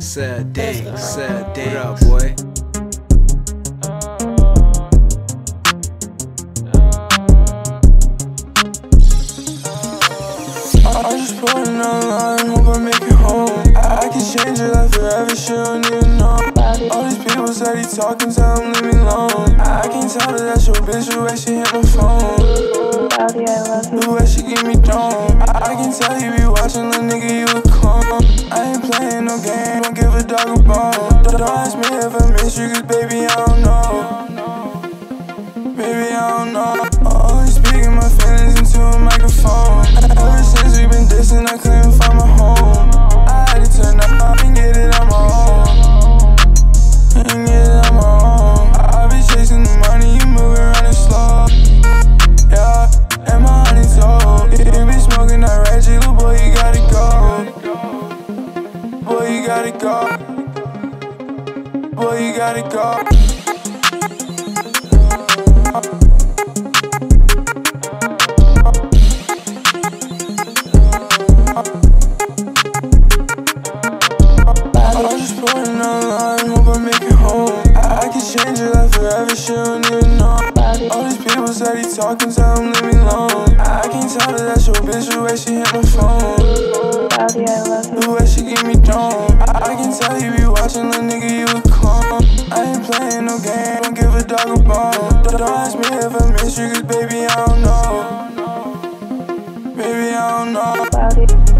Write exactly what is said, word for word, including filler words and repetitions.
Sad day, sad day. What up, boy? I'm just putting online, hope I make it home. I, I can change your life forever, she don't even know. All these people said he talking, tell him leave me alone. I, I can't tell her that's your bitch, the way she hit my phone. Cloudy, I love you. The way she give me dome. I, I can tell you be watching, little nigga, you a clone. I ain't playing no game, don't give a dog a bone. Don't, don't ask me if I miss you, cause baby, I don't know. Baby, I don't know. Always speaking my feelings into a microphone. Ever since we been dissing, I couldn't find my home. I had to turn up and get it on my own. And get it on my own. I be chasing the money, you move around and slow. Yeah, and my honey's old. You be smoking that Reggie, little boy, you gotta go. Boy, you gotta go. Boy, you gotta go. I'm just putting online, hope I make it home. I, I can change your life forever, she don't even know. All these people said he talking, tell him leave me alone. I, I can't tell her that's your bitch, the way she hit my phone. Cloudy, I love you. The way she give me dome. I, I can tell you be watching, little nigga, you a clone. I ain't playing no game, don't give a dog a bone. Don't, don't ask me if I miss you, cause baby, I don't know. Baby, I don't know. Cloudy.